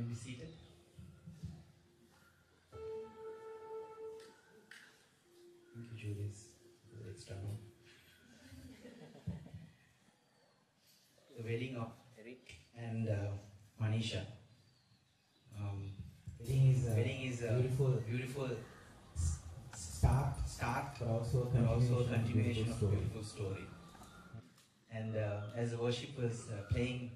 be seated. Thank you, Julius, for the extra note. The wedding of Eric and Manisha. Wedding is a beautiful start, but also a continuation of a beautiful story. And as the worship was playing,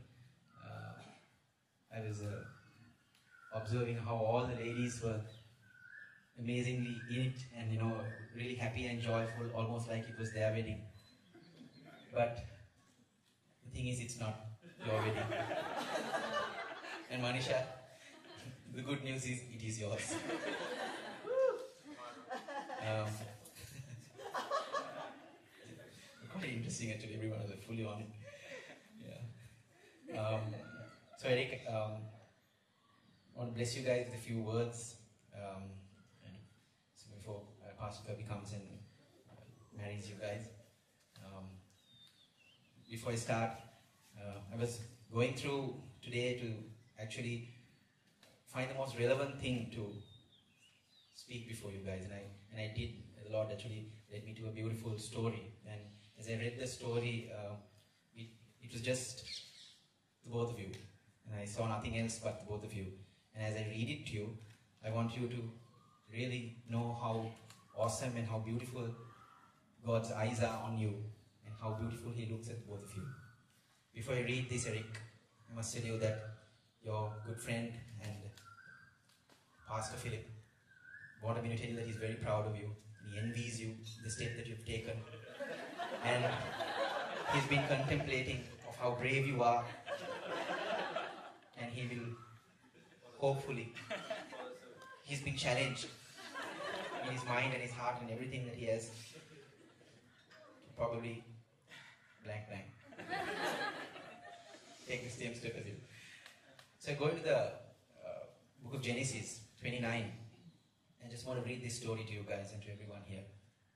I was observing how all the ladies were amazingly in it and really happy and joyful, almost like it was their wedding. But the thing is, it's not your wedding. And Manisha, the good news is, it is yours. Quite interesting actually, everyone is fully on it. Yeah. So Eric, I want to bless you guys with a few words. So before Pastor Kirby comes and marries you guys. Before I start, I was going through today to actually find the most relevant thing to speak before you guys, and I did. The Lord actually led me to a beautiful story, and as I read the story, it was just the both of you, and I saw nothing else but the both of you. And as I read it to you, I want you to really know how awesome and how beautiful God's eyes are on you, and how beautiful He looks at both of you. Before I read this, Eric, I must tell you that your good friend and Pastor Philip wanted me to tell you that he's very proud of you. He envies you, the step that you've taken. And he's been contemplating of how brave you are. And he will, hopefully, he's been challenged in his mind and his heart and everything that he has. Probably blank. Take the same step as you. So going to the book of Genesis 29. I just want to read this story to you guys and to everyone here.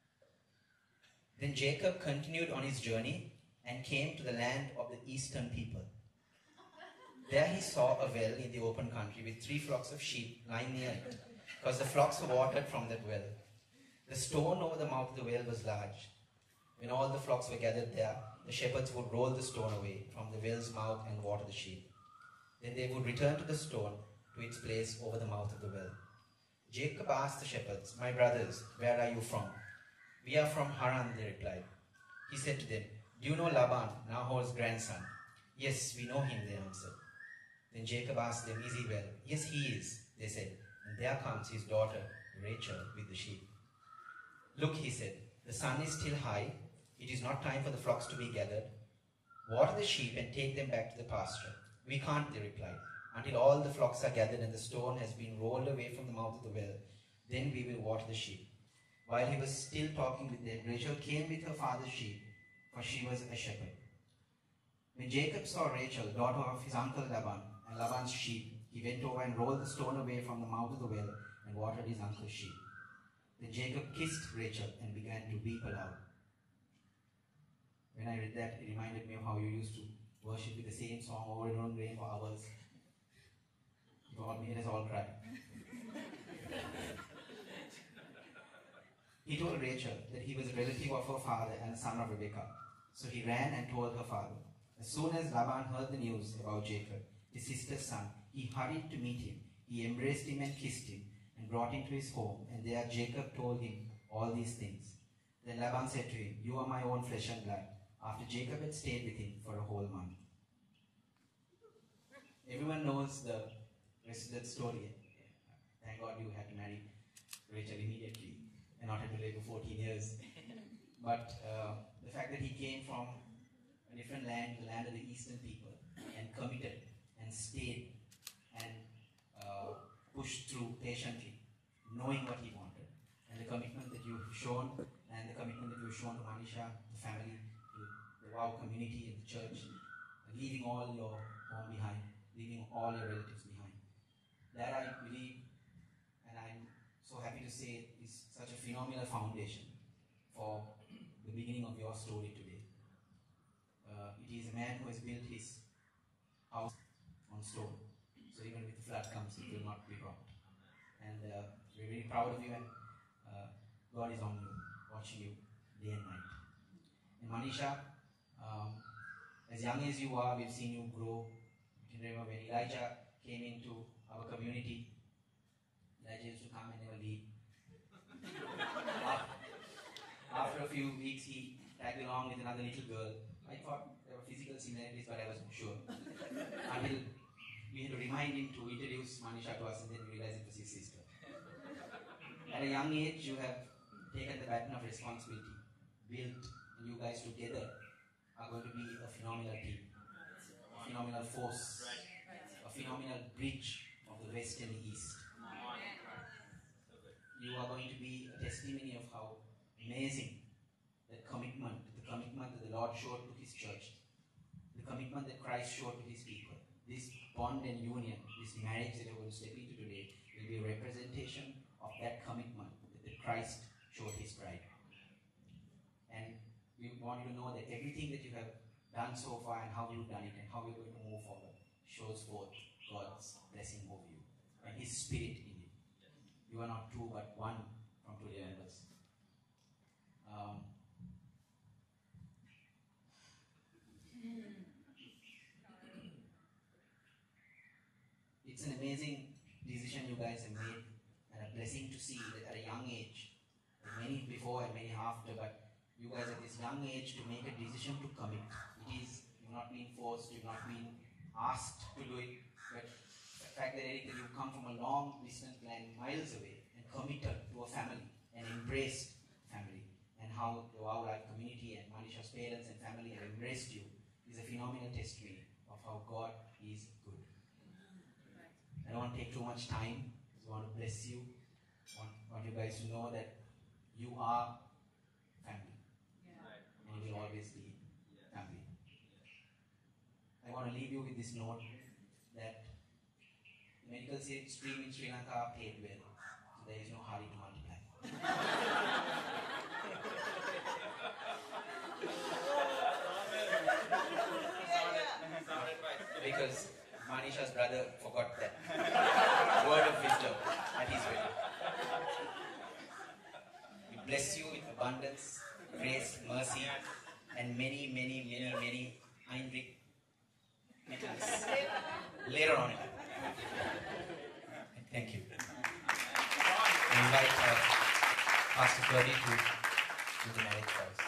Then Jacob continued on his journey and came to the land of the eastern people. There he saw a well in the open country with 3 flocks of sheep lying near it, because the flocks were watered from that well. The stone over the mouth of the well was large. When all the flocks were gathered there, the shepherds would roll the stone away from the well's mouth and water the sheep. Then they would return to the stone to its place over the mouth of the well. Jacob asked the shepherds, "My brothers, where are you from?" "We are from Haran," they replied. He said to them, "Do you know Laban, Nahor's grandson?" "Yes, we know him," they answered. Then Jacob asked them, "Is he well?" "Yes, he is," they said. "And there comes his daughter, Rachel, with the sheep." "Look," he said, "the sun is still high. It is not time for the flocks to be gathered. Water the sheep and take them back to the pasture." "We can't," they replied, "until all the flocks are gathered and the stone has been rolled away from the mouth of the well. Then we will water the sheep." While he was still talking with them, Rachel came with her father's sheep, for she was a shepherd. When Jacob saw Rachel, daughter of his uncle Laban, and Laban's sheep, he went over and rolled the stone away from the mouth of the well and watered his uncle's sheep. Then Jacob kissed Rachel and began to weep aloud. When I read that, it reminded me of how you used to worship with the same song over and over again for hours. It all made us all cry. He told Rachel that he was a relative of her father and a son of Rebekah. So he ran and told her father. As soon as Laban heard the news about Jacob, his sister's son, he hurried to meet him. He embraced him and kissed him and brought him to his home. And there Jacob told him all these things. Then Laban said to him, "You are my own flesh and blood," after Jacob had stayed with him for a whole month. Everyone knows the rest of that story. Thank God you had to marry Rachel immediately and not have to live for 14 years. But the fact that he came from a different land, the land of the eastern people, and committed and stayed and pushed through patiently, knowing what he wanted, and the commitment that you've shown, and the commitment that you've shown to Manisha, the family, to the WOW community and the church, leaving all your home behind, leaving all your relatives behind. That I believe, and I'm so happy to say, is such a phenomenal foundation for the beginning of your story today. It is a man who has built his house on stone. So even with the flood comes, it will not be rocked. And we're very proud of you, and God is on you, watching you day and night. And Manisha, as young as you are, we've seen you grow. You can remember when Elijah came into our community, Elijah used to come and never leave. After a few weeks, he tagged along with another little girl. I thought there were physical similarities, but I wasn't sure. Until we had to remind him to introduce Manisha to us, and then we realized it was his sister. At a young age, you have taken the baton of responsibility, built, and you guys together are going to be a phenomenal team, a phenomenal force, a phenomenal bridge of the West and the East. You are going to be a testimony of how amazing the commitment that the Lord showed to His church, the commitment that Christ showed to His people. This bond and union, this marriage that you're going to step into today will be a representation of that commitment that Christ showed His bride. And we want you to know that everything that you have done so far and how you've done it and how you're going to move forward shows forth God's blessing over you and His Spirit in you. You are not two but one from today onwards. It's an amazing decision you guys have made, and a blessing to see that at a young age, many before and many after, but you guys at this young age to make a decision to commit. You've not been forced, you've not been asked to do it, but the fact that Eric, you come from a long distance land, miles away, and committed to a family and embraced family, and how the Wow Life community and Manisha's parents and family have embraced you is a phenomenal testimony of how God is good. I don't want to take too much time. I just want to bless you. I want you guys to know that you are family. And you will always be family. I want to leave you with this note that the medical stream in Sri Lanka are paid well. So there is no hurry to multiply. Because Manisha's brother forgot that word of wisdom at his wedding. We bless you with abundance, grace, mercy, and many Heinrichs later on. Thank you. I invite Pastor Ferdy to do the marriage vows.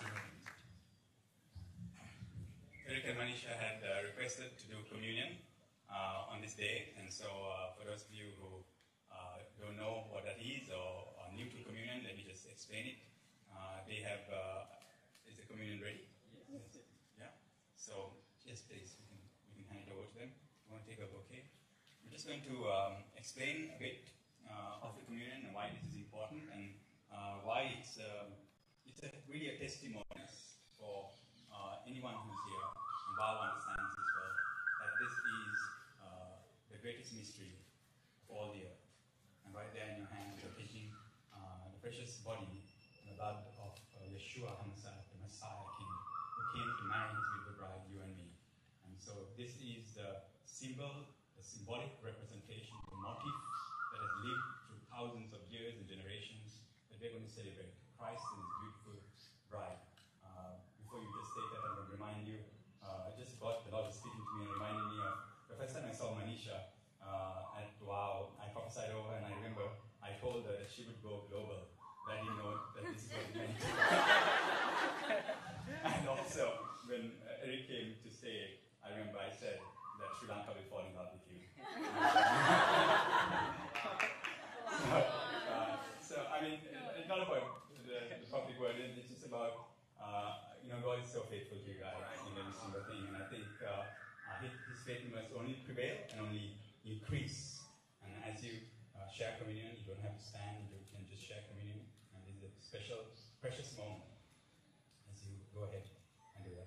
Eric and Manisha had requested to do communion on this day, and so for those of you who don't know what that is or are new to communion, let me just explain it. They have, is the communion ready? Yes. Yeah? So, yes please, we can hand it over to them. You want to take a bouquet? I'm just going to explain a bit of the communion and why this is important, and why it's really a testimony for anyone who's here, and Bob understands as well, that this is the greatest mystery of all the earth. And right there in your hand, you're taking the precious body and the blood of Yeshua himself, the Messiah King, who came to marry his beautiful bride, you and me. And so this is the symbol, the symbolic representation, the motif that has lived through thousands of years and generations that we're going to celebrate. Christ and his beautiful bride. Before you just take that, I'm going to remind you, I just got the Lord was speaking to me and reminding me of the first time I saw Manisha at Wow. I prophesied over her, and I remember I told her that she would go global. But I didn't know that this is what it meant. And also, when Eric came to stay, I remember I said that Sri Lanka will fall in love with you. So, I mean, it's not about the public word, it's just about, God is so faithful to you guys in every single thing, and I think his faithfulness only prevail and only increase. And as you share communion, you don't have to stand, you can just share communion, and this is a special, precious moment as you go ahead and do that.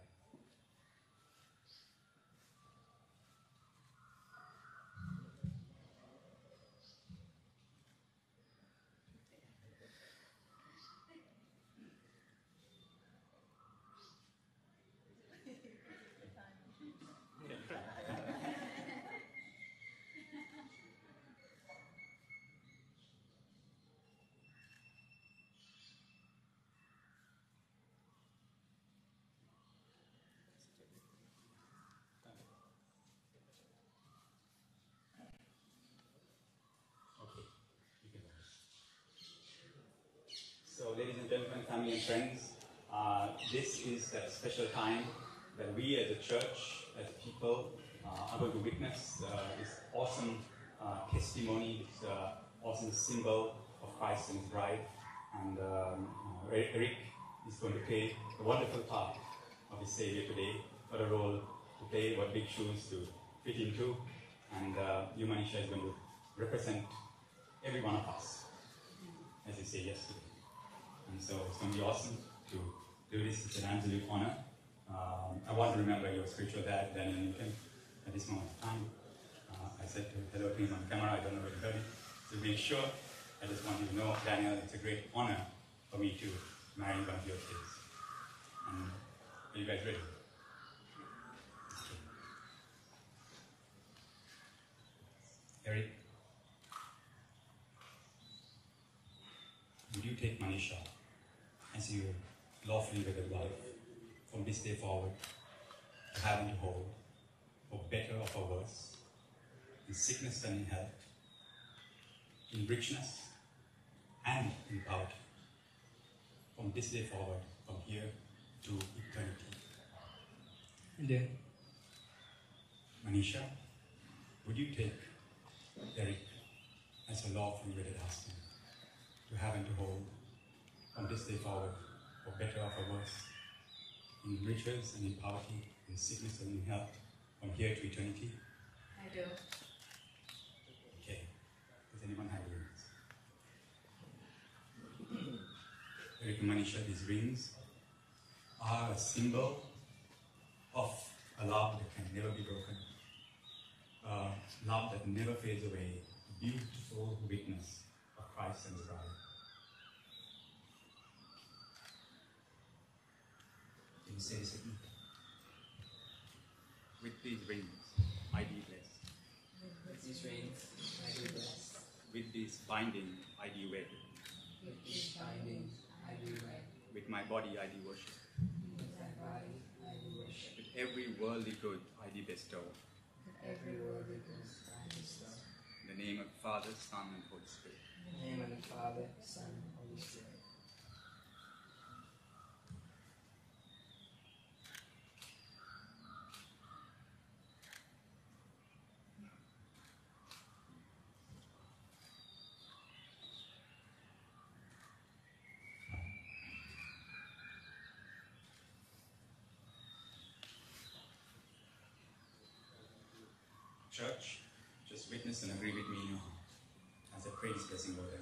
ladies and gentlemen, family and friends, this is that special time that we as a church, as people, are going to witness this awesome testimony, this awesome symbol of Christ and His bride. And Eric is going to play a wonderful part of His Savior today. What a role to play, what big shoes to fit into. And you, Manisha, is going to represent every one of us as you say yes to it. And so it's going to be awesome to do this. It's an absolute honor. I want to remember your spiritual dad, Daniel Newton, at this moment of time. I said hello to him on camera. I don't know if you heard it. So being sure, I just want you to know, Daniel, it's a great honor for me to marry one of your kids. And are you guys ready? Eric, would you take Manisha as your lawfully wedded wife from this day forward, to have and to hold, for better or for worse, in sickness and in health, in richness and in poverty, from this day forward, from here to eternity? And then, Manisha, would you take Eric as a lawfully wedded husband, to have and to hold, from this day forward, for better or for worse, in riches and in poverty, in sickness and in health, from here to eternity? I do. Okay. Does anyone have rings? Eric and Manisha, these rings are a symbol of a love that can never be broken. Love that never fades away, beautiful witness of Christ and His bride. Can you say this with me? With these rings, I be blessed. With these rings, I do bless. With this binding, I do wed. With these bindings, I do wed. With my body, I do worship. With my body, I do worship. With every worldly good, I do bestow. With every worldly good, I bestow. In the name of the Father, Son, and Holy Spirit. In the name of the Father, Son, and Holy Spirit. Church, just witness and agree with me now as I pray this blessing over them.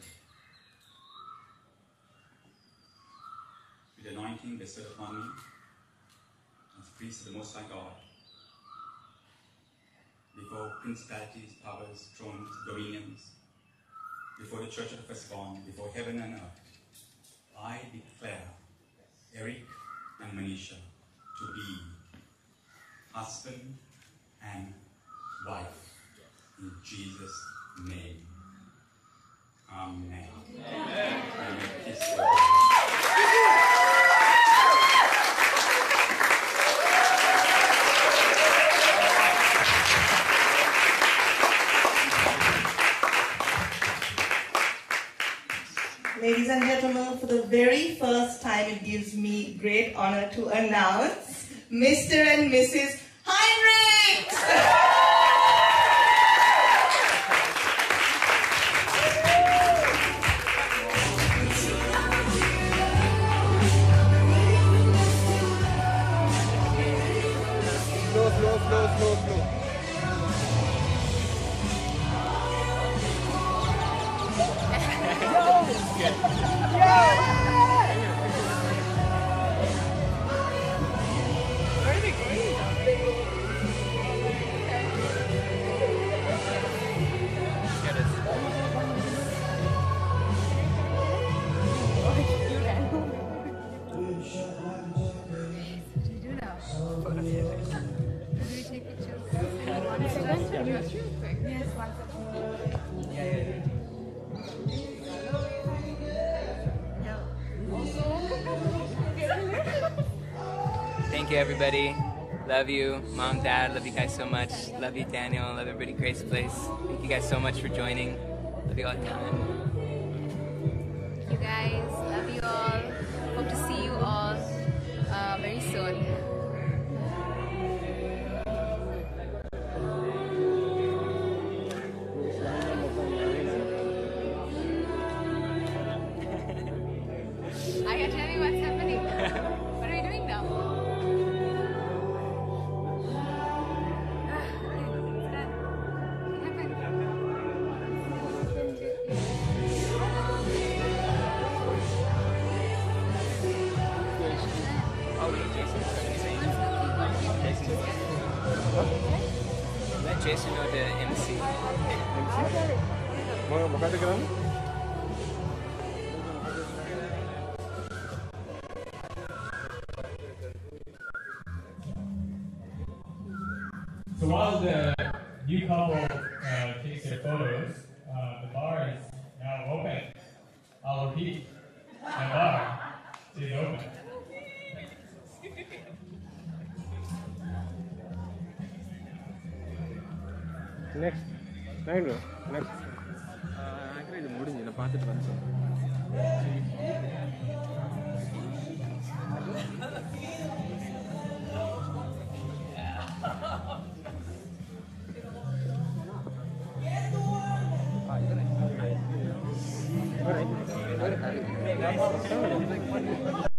With anointing bestowed upon me as priest of the Most High God, before principalities, powers, thrones, dominions, before the church of the firstborn, before heaven and earth, I declare Eric and Manisha to be husband and wife, in Jesus' name. Amen. Amen. Ladies and gentlemen, for the very first time, it gives me great honor to announce Mr. and Mrs. Heinrichs! Thank you, everybody. Love you, Mom, Dad. Love you guys so much. Love you, Daniel. Love everybody, Grace Place. Thank you guys so much for joining. Love you all the time. You guys, love you all. Jason or the MC? මොකද කරන්නේ? So while the new couple takes their photos, the bar is now open. I'll repeat, the bar is open. Next. Next. Actually இது முடிஞ்சு நான் பார்த்துட்டு வந்து சொல்றேன்.